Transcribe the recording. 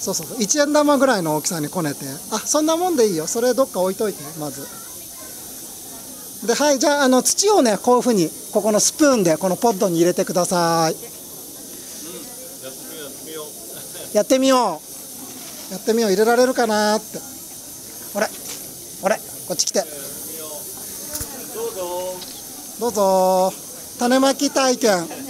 そうそうそう、1円玉ぐらいの大きさにこねて、あ、そんなもんでいいよ。それどっか置いといて、まず。で、はい、じゃあ、土をね、こういうふうに、ここのスプーンで、このポッドに入れてください。やってみよう。やってみよう。入れられるかなーって。あれこっち来て。どうぞ。種まき体験。